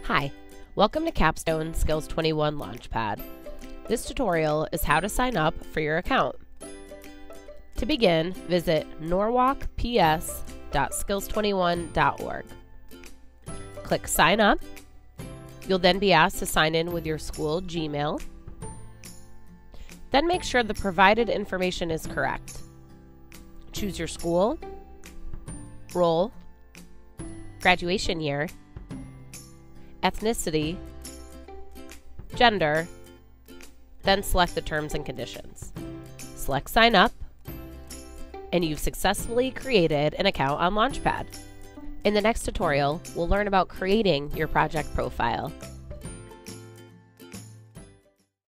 Hi, welcome to Capstone Skills 21 Launchpad. This tutorial is how to sign up for your account. To begin, visit norwalkps.skills21.org. Click Sign Up. You'll then be asked to sign in with your school Gmail. Then make sure the provided information is correct. Choose your school, role, graduation year, ethnicity, gender, then select the terms and conditions. Select Sign Up, and you've successfully created an account on Launchpad. In the next tutorial, we'll learn about creating your project profile.